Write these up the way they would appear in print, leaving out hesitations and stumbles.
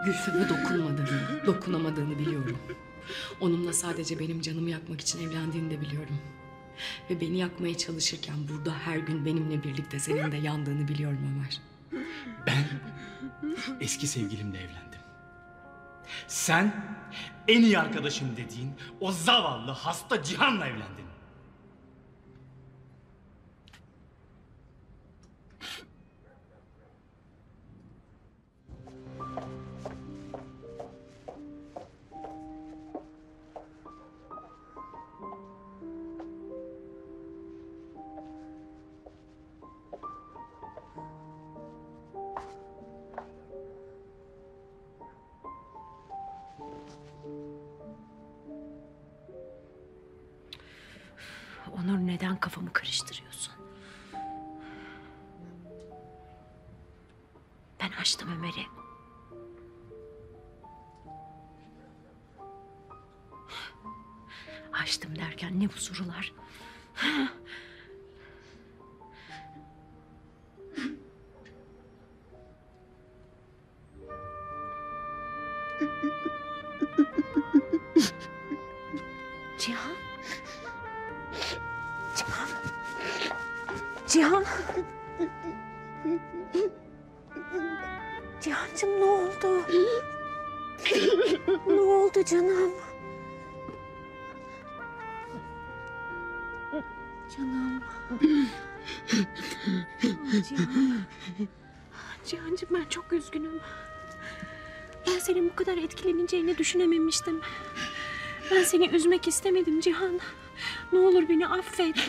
Gülfem'e dokunamadığını biliyorum. Onunla sadece benim canımı yakmak için evlendiğini de biliyorum. Ve beni yakmaya çalışırken burada her gün benimle birlikte senin de yandığını biliyorum Ömer. Ben eski sevgilimle evlendim. Sen en iyi arkadaşım dediğin o zavallı hasta Cihan'la evlendin. Onur, neden kafamı karıştırıyorsun? Ben açtım Ömer'i. Açtım derken ne bu sorular? Cihan? Cihan? Cihancığım, ne oldu? Ne oldu canım? Canım. Cihan. Cihancığım, ben çok üzgünüm. Ben senin bu kadar etkileneceğini düşünememiştim. Ben seni üzmek istemedim Cihan. Ne olur beni affet.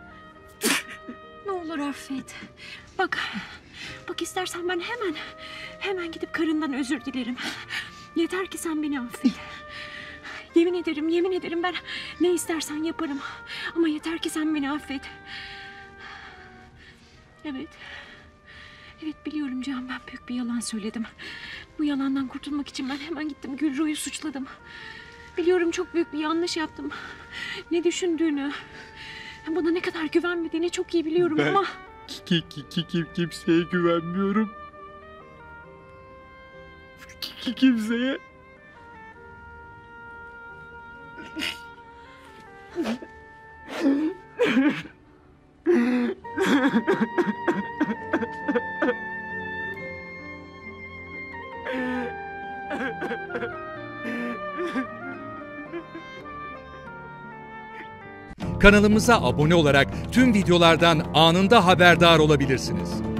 Ne olur affet. Bak istersen ben hemen gidip karından özür dilerim. Yeter ki sen beni affet. Yemin ederim ben ne istersen yaparım. Ama yeter ki sen beni affet. Evet biliyorum Cihan, ben büyük bir yalan söyledim. Bu yalandan kurtulmak için ben hemen gittim Gülru'yu suçladım. Biliyorum, çok büyük bir yanlış yaptım. Ne düşündüğünü, bana ne kadar güvenmediğini çok iyi biliyorum ama... Kimseye güvenmiyorum. Kimseye. Kanalımıza abone olarak tüm videolardan anında haberdar olabilirsiniz.